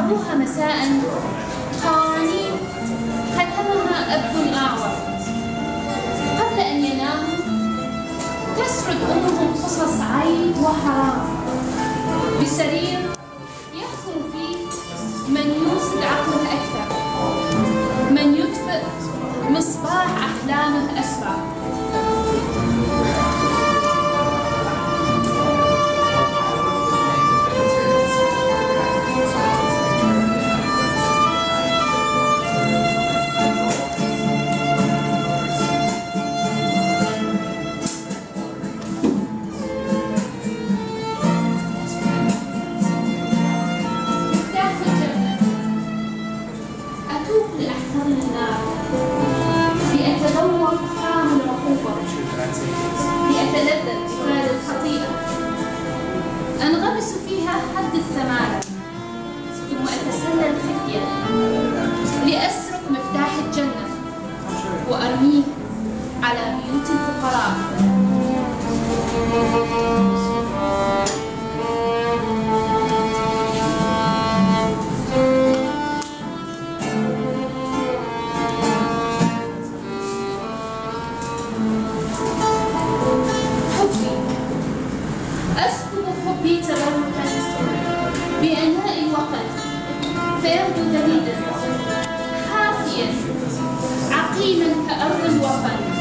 أبوها مساء قوانين ختمها أب أعور. قبل أن يناموا تسرد أمهم قصص عيب وحرام بسرير يحكم فيه من يوسد عقله أكثر، من يطفئ مصباح أحلامه أسرع. لأتلذذ بفعل الخطيئة، أنغمس فيها حد الثمانة، ثم أتسلل خفية لأسرق مفتاح الجنة وأرميه على بيوت الفقراء. بأناء الوطن فيبدو جديدا حافيا عقيما كأرض الوطن.